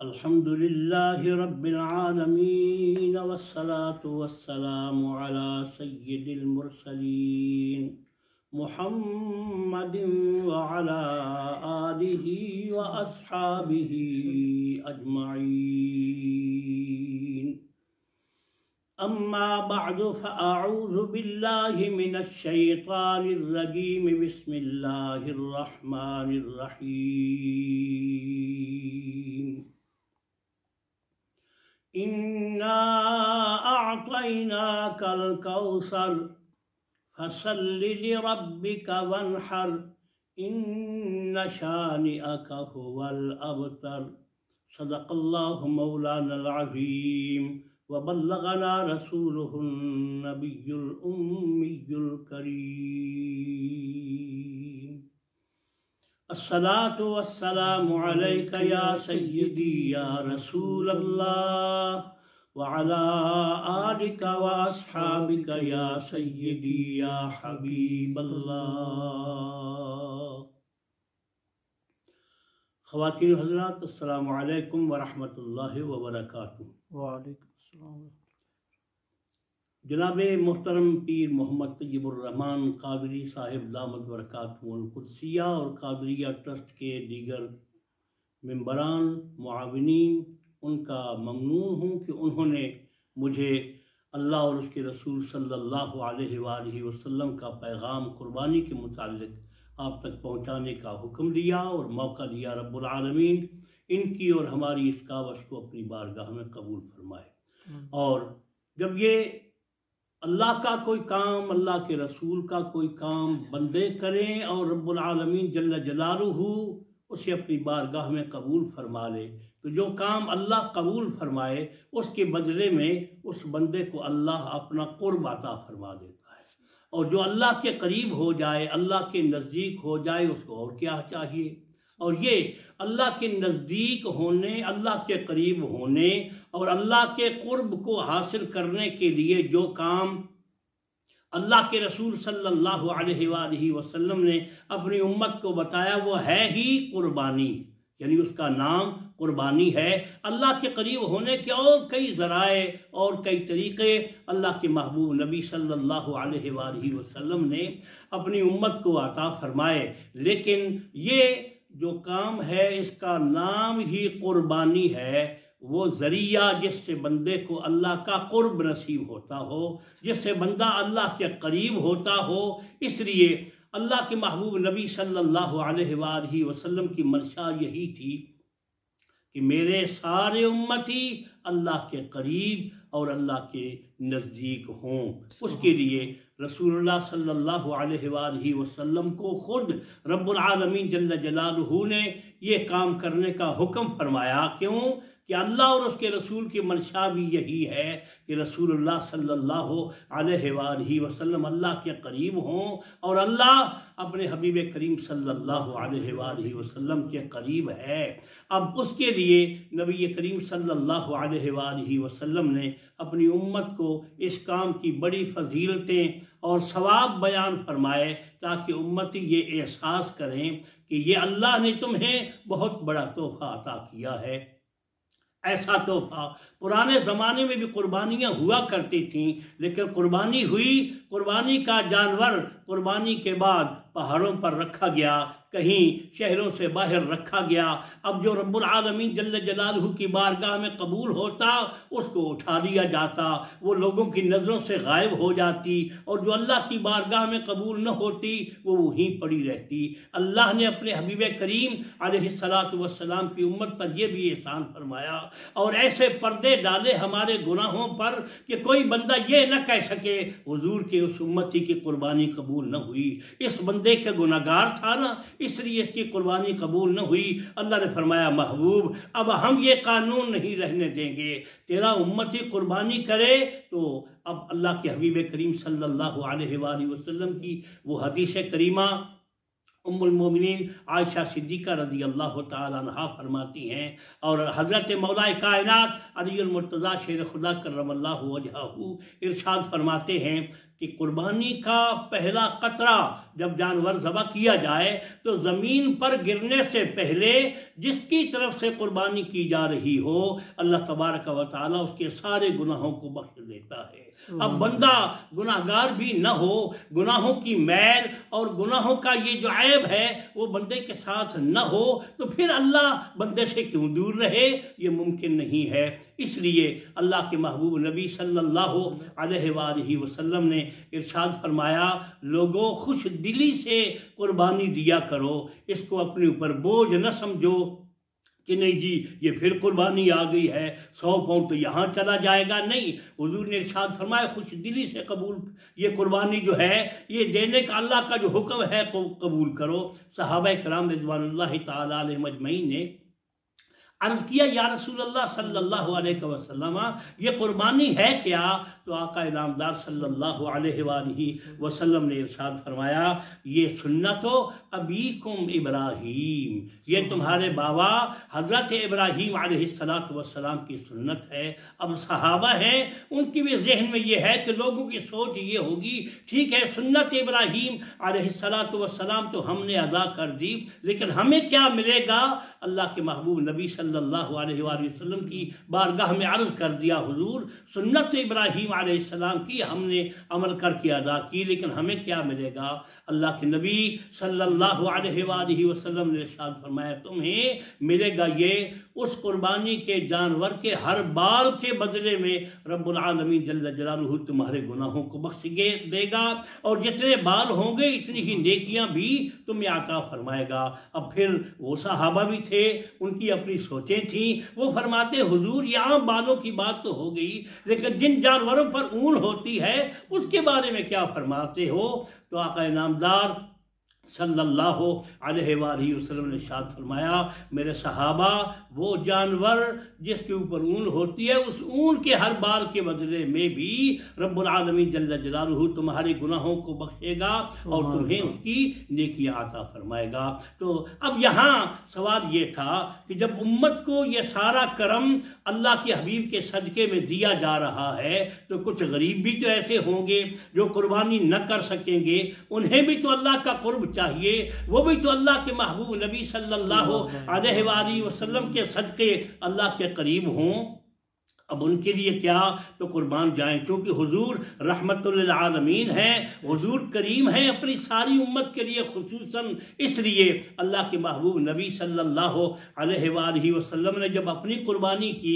الحمد لله رب العالمين والصلاة والسلام على سيد المرسلين محمد وعلى آله وأصحابه أجمعين. أما بعد فأعوذ بالله من الشيطان الرجيم. بسم الله الرحمن الرحيم. إنا أعطيناك الكوثر فصل لربك وانحر إن شانئك هو الأبتر. صدق الله مولانا العظيم وبلغنا رسوله النبي الأمي الكريم. الصلاة والسلام عليك يا سيدي يا رسول الله وعلى آلك وأصحابك يا سيدي يا حبيب الله. خواتین حضرات، السلام علیکم ورحمۃ اللہ وبرکاتہ. وعلیکم السلام. جناب محترم پیر محمد طیب الرحمن قادری صاحب دامت برکاتہ القدسیہ اور قادریہ ٹرسٹ کے دیگر ممبران معاونین، ان کا ممنون ہوں کہ انہوں نے مجھے اللہ اور اس کے رسول صلی اللہ علیہ وآلہ وسلم کا پیغام قربانی کے متعلق آپ تک پہنچانے کا حکم دیا اور موقع دیا. رب العالمین ان کی اور ہماری اس کاوش کو اپنی بارگاہ میں قبول فرمائے. اور جب یہ اللہ کا کوئی کام، اللہ کے رسول کا کوئی کام بندے کریں اور رب العالمین جل جلالہ اسے اپنی بارگاہ میں قبول فرما لے، تو جو کام اللہ قبول فرمائے اس کے بدلے میں اس بندے کو اللہ اپنا قرب عطا فرما دیتا ہے. اور جو اللہ کے قریب ہو جائے، اللہ کے نزدیک ہو جائے، اس کو اور کیا چاہیے. اور یہ اللہ کے نزدیک ہونے، اللہ کے قریب ہونے اور اللہ کے قرب کو حاصل کرنے کے لیے جو کام اللہ کے رسول صلی اللہ علیہ وآلہ وسلم نے اپنی امت کو بتایا وہ ہے ہی قربانی، یعنی اس کا نام قربانی ہے. اللہ کے قریب ہونے کے اور کئی ذرائع اور کئی طریقے اللہ کے محبوب نبی صلی اللہ علیہ وآلہ وسلم نے اپنی امت کو عطا فرمائے، لیکن یہ جو کام ہے اس کا نام ہی قربانی ہے. وہ ذریعہ جس سے بندے کو اللہ کا قرب نصیب ہوتا ہو، جس سے بندہ اللہ کے قریب ہوتا ہو. اس لیے اللہ کے محبوب نبی صلی اللہ علیہ وآلہ وسلم کی منشا یہی تھی کہ میرے سارے امتی اللہ کے قریب اور اللہ کے نزدیک ہوں. اس کے لیے رسول اللہ صلی اللہ علیہ وآلہ وسلم کو خود رب العالمین جل جلالہ نے یہ کام کرنے کا حکم فرمایا. کیوں کہ اللہ اور اس کے رسول کی منشا بھی یہی ہے کہ رسول اللہ صلی اللہ علیہ وآلہ وسلم اللہ کے قریب ہوں اور اللہ اپنے حبیب کریم صلی اللہ علیہ وآلہ وسلم کے قریب ہے. اب اس کے لیے نبی کریم صلی اللہ علیہ وآلہ وسلم نے اپنی امت کو اس کام کی بڑی فضیلتیں اور ثواب بیان فرمائے تاکہ امتی یہ احساس کریں کہ یہ اللہ نے تمہیں بہت بڑا تحفہ عطا کیا ہے. ایسا تحفہ پرانے زمانے میں بھی قربانیاں ہوا کرتی تھیں، لیکن قربانی ہوئی، قربانی کا جانور قربانی کے بعد پہاڑوں پر رکھا گیا، کہیں شہروں سے باہر رکھا گیا. اب جو رب العالمین جل جلالہ کی بارگاہ میں قبول ہوتا اس کو اٹھا لیا جاتا، وہ لوگوں کی نظروں سے غائب ہو جاتی، اور جو اللہ کی بارگاہ میں قبول نہ ہوتی وہ وہیں پڑی رہتی. اللہ نے اپنے حبیب کریم علیہ السلام کی امت پر یہ بھی احسان فرمایا اور ایسے پردے ڈالے ہمارے گناہوں پر کہ کوئی بندہ یہ نہ کہہ سکے حضور کے اس امتی کی قربانی قبول نہ ہوئی. اس بندے کا گناہگار تھا نا، اس لیے اس کی قربانی قبول نہ ہوئی. اللہ نے فرمایا محبوب اب ہم یہ قانون نہیں رہنے دیں گے، تیرا امتی قربانی کرے. تو اب اللہ کے حبیب کریم صلی اللہ علیہ وآلہ وسلم کی وہ حدیث کریمہ ام المومنین عائشہ صدیقہ رضی اللہ تعالیٰ عنہ فرماتی ہیں، اور حضرت مولا کائنات علی المرتضیٰ شیر خدا کرم اللہ وجہہ ارشاد فرماتے ہیں کہ قربانی کا پہلا قطرہ جب جانور ذبح کیا جائے تو زمین پر گرنے سے پہلے جس کی طرف سے قربانی کی جا رہی ہو اللہ تبارک و تعالیٰ اس کے سارے گناہوں کو بخش دیتا ہے۔ اب بندہ گناہگار بھی نہ ہو، گناہوں کی میل اور گناہوں کا یہ جو عیب ہے وہ بندے کے ساتھ نہ ہو تو پھر اللہ بندے سے کیوں دور رہے؟ یہ ممکن نہیں ہے۔ اس لیے اللہ کے محبوب نبی صلی اللہ علیہ وآلہ وسلم نے ارشاد فرمایا، لوگوں خوش دلی سے قربانی دیا کرو، اس کو اپنے اوپر بوجھ نہ سمجھو کہ نہیں جی یہ پھر قربانی آ گئی ہے، 100 پاؤنڈ تو یہاں چلا جائے گا۔ نہیں، حضور نے ارشاد فرمایا خوش دلی سے قبول، یہ قربانی جو ہے یہ دینے کا اللہ کا جو حکم ہے قبول کرو۔ صحابہ کرام رضوان اللہ تعالیٰ علیہم اجمعین نے عرض کیا، یا رسول اللہ صلی اللہ علیہ وسلم یہ قربانی ہے کیا؟ تو آقا نامدار صلی اللہ علیہ وآلہ وسلم نے ارشاد فرمایا، یہ سنت ابیکم ابراہیم، یہ تمہارے بابا حضرت ابراہیم علیہ السلام کی سنت ہے۔ اب صحابہ ہیں، ان کی بھی ذہن میں یہ ہے کہ لوگوں کی سوچ یہ ہوگی، ٹھیک ہے سنت ابراہیم علیہ السلام تو ہم نے ادا کر دی، لیکن ہمیں کیا ملے گا؟ اللہ کے محبوب نبی صلی اللہ علیہ وآلہ وسلم کی بارگاہ میں عرض کر دیا، حضور سنت ابراہیم علیہ السلام کی ہم نے عمل کر کے ادا کی، لیکن ہمیں کیا ملے گا؟ اللہ کے نبی صلی اللہ علیہ وآلہ وسلم نے ارشاد فرمایا، تمہیں ملے گا یہ اس قربانی کے جانور کے ہر بال کے بدلے میں رب العالمین جل جلالہ تمہارے گناہوں کو بخش دے گا، اور جتنے بال ہوں گے اتنی ہی نیکیاں بھی تمہیں عطا فرمائے گا۔ اب پھر وہ صحابہ بھی تھے، ان کی اپنی سوچیں تھیں، وہ فرماتے حضور یہاں بالوں کی بات تو ہو گئی، لیکن جن جانوروں پر اون ہوتی ہے اس کے بارے میں کیا فرماتے ہو؟ تو آقا نامدار صلی اللہ علیہ وآلہ وسلم نے ارشاد فرمایا، میرے صحابہ وہ جانور جس کے اوپر اون ہوتی ہے اس اون کے ہر بال کے بدلے میں بھی رب العالمین جل جلالہ تمہارے گناہوں کو بخشے گا اور تمہیں اس کی نیکیاں عطا فرمائے گا۔ تو اب یہاں سوال یہ تھا کہ جب امت کو یہ سارا کرم اللہ کے حبیب کے صدقے میں دیا جا رہا ہے تو کچھ غریب بھی تو ایسے ہوں گے جو قربانی نہ کر سکیں گے، انہیں بھی تو اللہ کا قرب چاہیے، وہ بھی تو اللہ کے محبوب نبی صلی اللہ علیہ وآلہ وسلم کے صدقے اللہ کے قریب ہوں۔ اب ان کے لیے کیا تو قربان جائیں، کیونکہ حضور رحمت للعالمین ہیں، حضور کریم ہیں اپنی ساری امت کے لیے خصوصاً، اس لیے اللہ کے محبوب نبی صلی اللہ علیہ وآلہ وسلم نے جب اپنی قربانی کی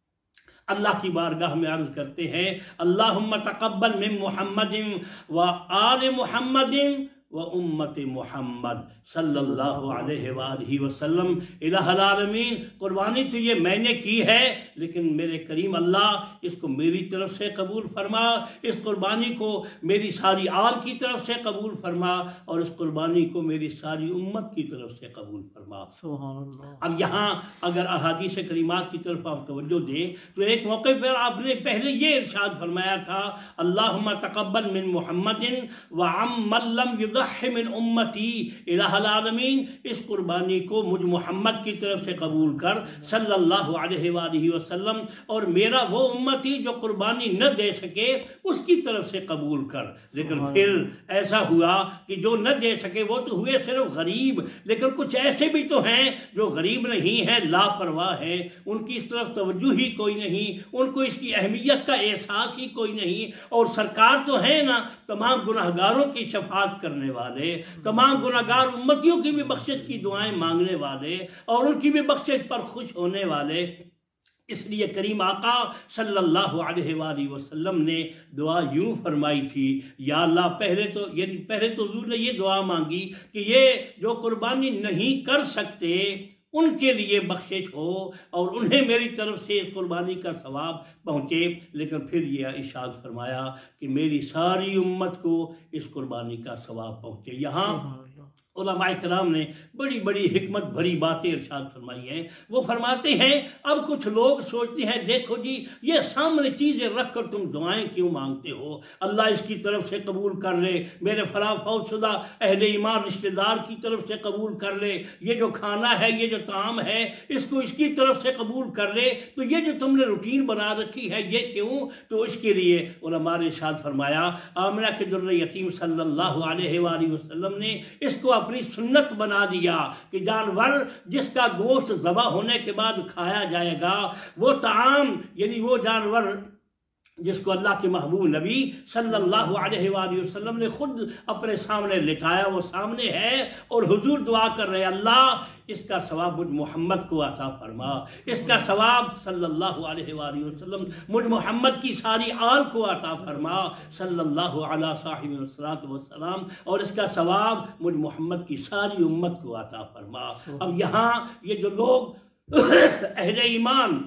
اللہ کی بارگاہ میں عرض کرتے ہیں، اللہم تقبل من محمد و آل محمد و امت محمد صلی اللہ علیہ وآلہ وسلم، الہ العالمین قربانی تو یہ میں نے کی ہے، لیکن میرے کریم اللہ اس کو میری طرف سے قبول فرما، اس قربانی کو میری ساری آل کی طرف سے قبول فرما، اور اس قربانی کو میری ساری امت کی طرف سے قبول فرما۔ سبحان اللہ۔ اب یہاں اگر احادیث کریمات کی طرف آپ توجہ دیں تو ایک موقع پر آپ نے پہلے یہ ارشاد فرمایا تھا، اللہم تقبل من محمد وعمن لم یضح من امتی، الہ العالمین اس قربانی کو مجھ محمد کی طرف سے قبول کر صلی اللہ علیہ وآلہ وسلم، اور میرا وہ امتی جو قربانی نہ دے سکے اس کی طرف سے قبول کر۔ لیکن پھر ایسا ہوا کہ جو نہ دے سکے وہ تو ہوئے صرف غریب، لیکن کچھ ایسے بھی تو ہیں جو غریب نہیں ہیں، لاپرواہ ہیں، ان کی اس طرف توجہ ہی کوئی نہیں، ان کو اس کی اہمیت کا احساس ہی کوئی نہیں، اور سرکار تو ہے نا تمام گناہگاروں کی شفاعت کرنے والے، تمام گناہگار امتیوں کی بھی بخشش کی دعائیں مانگنے والے اور ان کی بھی بخشش پر خوش ہونے والے۔ اس لیے کریم آقا صلی اللہ علیہ وآلہ وسلم نے دعا یوں فرمائی تھی، یا اللہ پہلے تو حضور نے یہ دعا مانگی کہ یہ جو قربانی نہیں کر سکتے ان کے لیے بخشش ہو اور انہیں میری طرف سے اس قربانی کا ثواب پہنچے، لیکن پھر یہ ارشاد فرمایا کہ میری ساری امت کو اس قربانی کا ثواب پہنچے۔ یہاں علماء کرام نے بڑی بڑی حکمت بھری باتیں ارشاد فرمائی ہیں۔ وہ فرماتے ہیں اب کچھ لوگ سوچتے ہیں دیکھو جی یہ سامنے چیزیں رکھ کر تم دعائیں کیوں مانگتے ہو، اللہ اس کی طرف سے قبول کر لے، میرے فلاں فوت شدہ اہل ایمان رشتہ دار کی طرف سے قبول کر لے، یہ جو کھانا ہے، یہ جو طعام ہے، اس کو اس کی طرف سے قبول کر لے، تو یہ جو تم نے روٹین بنا رکھی ہے یہ کیوں؟ تو اس کے لیے علماء نے ارشاد فرمایا آمنہ کے در یتیم صلی اللہ علیہ وآلہ وسلم نے اس کو اپنی سنت بنا دیا کہ جانور جس کا گوشت ذبح ہونے کے بعد کھایا جائے گا، وہ طعام یعنی وہ جانور جس کو اللہ کے محبوب نبی صلی اللہ علیہ وآلہ وسلم نے خود اپنے سامنے لٹایا، وہ سامنے ہے اور حضور دعا کر رہے اللہ اس کا ثواب مجھ محمد کو عطا فرما، اس کا ثواب صلی اللہ علیہ وآلہ وسلم مجھ محمد کی ساری آل کو عطا فرما صلی اللہ علیہ صاحب والسلام، اور اس کا ثواب مجھ محمد کی ساری امت کو عطا فرما۔ اب یہاں یہ جو لوگ اہل ایمان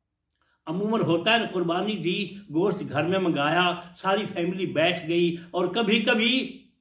عموماً ہوتا ہے قربانی دی، گوشت گھر میں منگایا، ساری فیملی بیٹھ گئی اور کبھی کبھی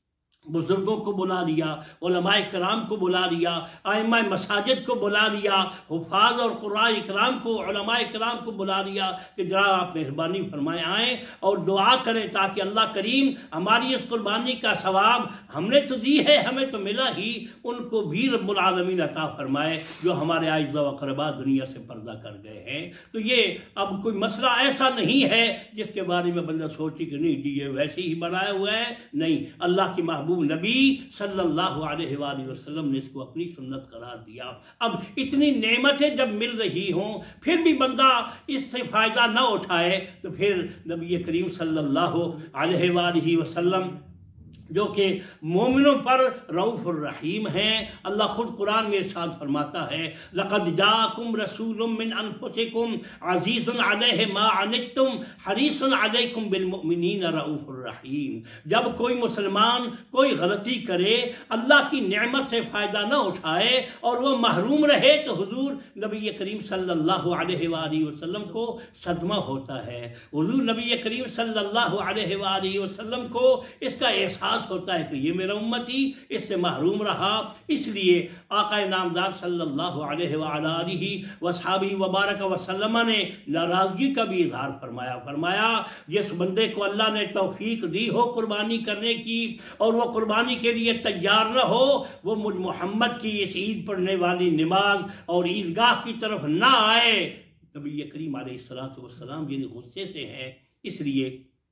بزرگوں کو بلا لیا، علماء کرام کو بلا لیا، ائمہ مساجد کو بلا لیا، حفاظ اور قراء اکرام کو، علماء کرام کو بلا لیا کہ جناب آپ مہربانی فرمائے آئیں اور دعا کریں تاکہ اللہ کریم ہماری اس قربانی کا ثواب ہم نے تو دی ہے، ہمیں تو ملا ہی، ان کو بھی رب العالمین عطا فرمائے جو ہمارے اعزاء و اقرباء دنیا سے پردہ کر گئے ہیں۔ تو یہ اب کوئی مسئلہ ایسا نہیں ہے جس کے بارے میں بندہ سوچے کہ نہیں جی یہ ویسے ہی بنایا ہوا ہے، نہیں، اللہ کی محبوب نبی صلی اللہ علیہ وآلہ وسلم نے اس کو اپنی سنت قرار دیا۔ اب اتنی نعمتیں جب مل رہی ہوں پھر بھی بندہ اس سے فائدہ نہ اٹھائے تو پھر نبی کریم صلی اللہ علیہ وآلہ وسلم جو کہ مومنوں پر رؤوف الرحیم ہیں، اللہ خود قرآن میں ارشاد فرماتا ہے لَقَدْ جَاءَكُمْ رَسُولٌ مِّنْ أَنفُسِكُمْ عَزِيزٌ عَلَيْهِ مَا عَنِتُّمْ حَرِيصٌ عَلَيْكُمْ بِالْمُؤْمِنِينَ رَؤُوفٌ الرحیم۔ جب کوئی مسلمان کوئی غلطی کرے، اللہ کی نعمت سے فائدہ نہ اٹھائے اور وہ محروم رہے تو حضور نبی کریم صلی اللہ علیہ وآلہ وسلم کو صدمہ ہوتا ہے، حضور نبی کریم صلی اللہ علیہ وآلہ وسلم کو اس کا احساس ہوتا ہے کہ یہ میرا امتی اس سے محروم رہا۔ اس لیے آقا نامدار صلی اللہ علیہ وآلہ وصحبہ وبارک وسلم نے ناراضگی کا بھی اظہار فرمایا جس بندے کو اللہ نے توفیق دی ہو قربانی کرنے کی اور وہ قربانی کے لیے تیار نہ ہو، وہ مجھ محمد کی اس عید پڑھنے والی نماز اور عیدگاہ کی طرف نہ آئے۔ نبی کریم علیہ السلام یعنی غصے سے ہیں۔ اس لیے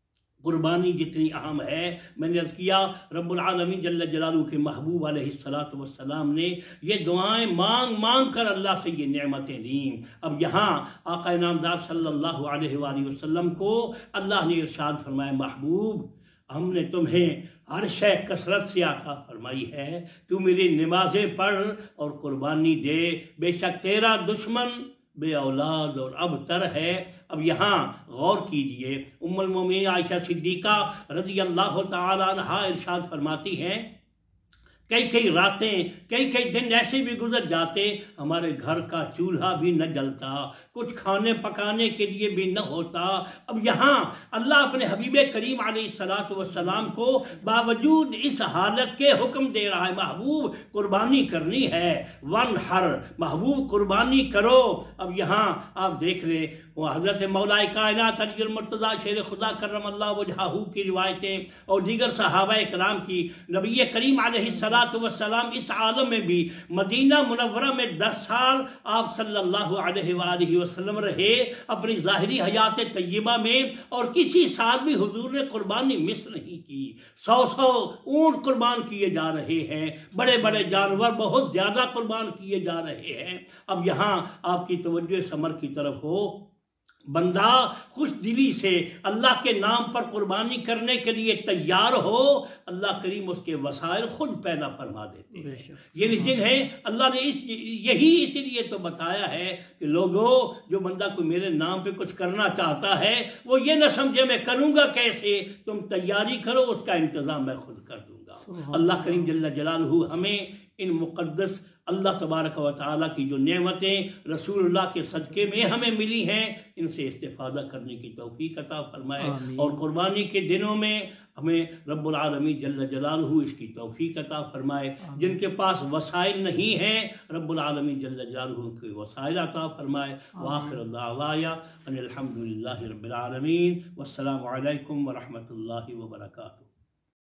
قربانی جتنی اہم ہے، میں نے عرض کیا رب العالمین جل جلالہ کے محبوب علیہ السلام نے یہ دعائیں مانگ کر اللہ سے یہ نعمتیں دیں۔ اب یہاں آقا نامدار صلی اللہ علیہ وآلہ وسلم کو اللہ نے ارشاد فرمایا محبوب ہم نے تمہیں ہر شے کثرت سے عطا فرمائی ہے، تو میری نمازیں پڑھ اور قربانی دے، بے شک تیرا دشمن بے اولاد اور ابتر ہے۔ اب یہاں غور کیجئے، ام المومنین عائشہ صدیقہ رضی اللہ تعالی عنہا ارشاد فرماتی ہیں کئی راتیں کئی دن ایسے بھی گزر جاتے ہمارے گھر کا چولہا بھی نہ جلتا، کچھ کھانے پکانے کے لیے بھی نہ ہوتا۔ اب یہاں اللہ اپنے حبیب کریم علیہ السلام کو باوجود اس حالت کے حکم دے رہا ہے محبوب قربانی کرنی ہے، وانحر محبوب قربانی کرو۔ اب یہاں آپ دیکھ لیں وہ حضرت مولا کائنات علی المرتضیٰ شیر خدا کرم اللہ وجہہ کی روایتیں اور دیگر صحابہ کرام کی، نبی کریم علیہ السلام اس عالم میں بھی مدینہ منورہ میں 10 سال آپ صلی اللہ علیہ وآلہ وسلم رہے اپنی ظاہری حیات طیبہ میں، اور کسی سال بھی حضور نے قربانی مس نہیں کی۔ 100 اونٹ قربان کیے جا رہے ہیں، بڑے بڑے جانور بہت زیادہ قربان کیے جا رہے ہیں۔ اب یہاں آپ کی توجہ ثمر کی طرف ہو، بندہ خوش دلی سے اللہ کے نام پر قربانی کرنے کے لیے تیار ہو، اللہ کریم اس کے وسائل خود پیدا فرما دیتے ہیں۔ یہ جنہیں اللہ نے یہی اسی لیے تو بتایا ہے کہ لوگوں جو بندہ کوئی میرے نام پہ کچھ کرنا چاہتا ہے وہ یہ نہ سمجھے میں کروں گا کیسے، تم تیاری کرو، اس کا انتظام میں خود کر دوں گا۔ اللہ کریم جل جلالہ ہمیں ان مقدس اللہ تبارک و تعالیٰ کی جو نعمتیں رسول اللہ کے صدقے میں ہمیں ملی ہیں ان سے استفادہ کرنے کی توفیق عطا فرمائے، اور قربانی کے دنوں میں ہمیں رب العالمین جل جلالہ اس کی توفیق عطا فرمائے۔ جن کے پاس وسائل نہیں ہیں رب العالمین جل جلالہ ان کے وسائل عطا فرمائے۔ وآخر دعوایا ان الحمدللہ رب العالمین، والسلام علیکم ورحمۃ اللہ وبرکاتہ۔